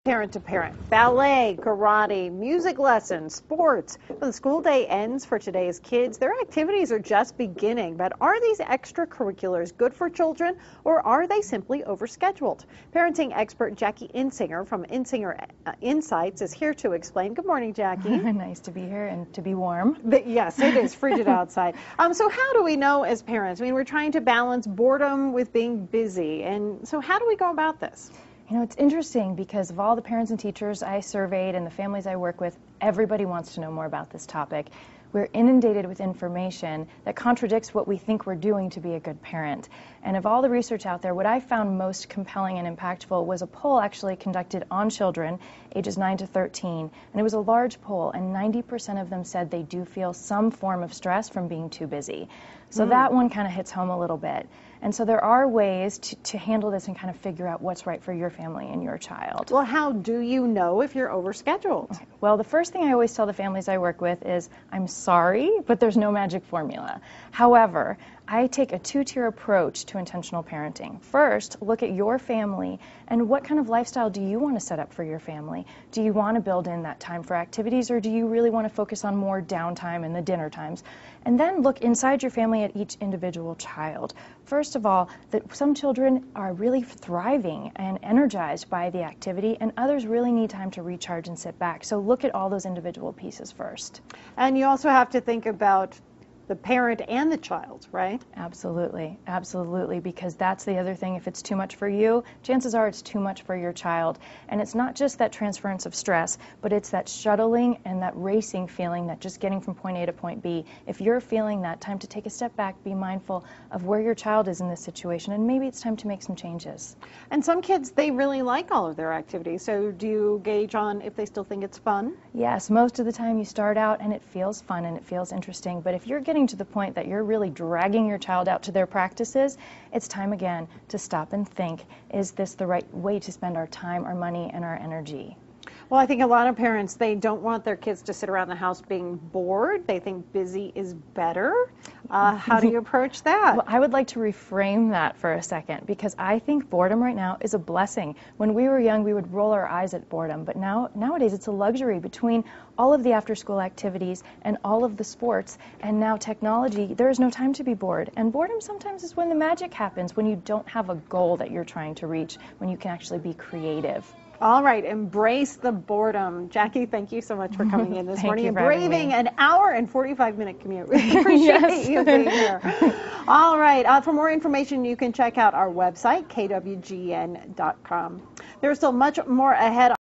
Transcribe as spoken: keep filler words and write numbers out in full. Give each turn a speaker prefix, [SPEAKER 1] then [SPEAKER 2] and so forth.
[SPEAKER 1] Parent to parent, ballet, karate, music lessons, sports. When the school day ends for today's kids, their activities are just beginning. But are these extracurriculars good for children, or are they simply overscheduled? Parenting expert Jackie Insinger from Insinger uh, Insights is here to explain. Good morning, Jackie.
[SPEAKER 2] Nice to be here and to be warm.
[SPEAKER 1] But yes, it is frigid outside. Um, so how do we know as parents? I mean, we're trying to balance boredom with being busy. And so how do we go about this?
[SPEAKER 2] You know, it's interesting because of all the parents and teachers I surveyed and the families I work with, everybody wants to know more about this topic. We're inundated with information that contradicts what we think we're doing to be a good parent. And of all the research out there, what I found most compelling and impactful was a poll actually conducted on children ages nine to thirteen. And it was a large poll, and ninety percent of them said they do feel some form of stress from being too busy. So mm. that one kind of hits home a little bit. And so there are ways to, to handle this and kind of figure out what's right for your family and your child.
[SPEAKER 1] Well, how do you know if you're overscheduled?
[SPEAKER 2] Okay. Well, the first thing I always tell the families I work with is, I'm sorry, but there's no magic formula. However, I take a two-tier approach to intentional parenting. First, look at your family and what kind of lifestyle do you want to set up for your family? Do you want to build in that time for activities, or do you really want to focus on more downtime and the dinner times? And then look inside your family at each individual child. First of all, that some children are really thriving and energized by the activity, and others really need time to recharge and sit back. So look at all those individual pieces first.
[SPEAKER 1] And you also have to think about the parent and the child, right?
[SPEAKER 2] Absolutely, absolutely, because that's the other thing. If it's too much for you, chances are it's too much for your child. And it's not just that transference of stress, but it's that shuttling and that racing feeling, that just getting from point A to point B. If you're feeling that, time to take a step back, be mindful of where your child is in this situation, and maybe it's time to make some changes.
[SPEAKER 1] And some kids, they really like all of their activities, so do you gauge on if they still think it's fun?
[SPEAKER 2] Yes, most of the time you start out and it feels fun and it feels interesting, but if you're getting to the point that you're really dragging your child out to their practices, it's time again to stop and think, is this the right way to spend our time, our money, and our energy?
[SPEAKER 1] Well, I think a lot of parents, they don't want their kids to sit around the house being bored. They think busy is better. Uh, how do you approach that?
[SPEAKER 2] Well, I would like to reframe that for a second, because I think boredom right now is a blessing. When we were young, we would roll our eyes at boredom, but now nowadays it's a luxury. Between all of the after-school activities and all of the sports and now technology, there is no time to be bored. And boredom sometimes is when the magic happens, when you don't have a goal that you're trying to reach, when you can actually be creative.
[SPEAKER 1] All right, embrace the boredom. Jackie, thank you so much for coming in this morning and braving
[SPEAKER 2] me.
[SPEAKER 1] an hour and forty-five minute commute. We appreciate
[SPEAKER 2] Yes.
[SPEAKER 1] you being here. All right, uh, for more information, you can check out our website, K W G N dot com. There's still much more ahead.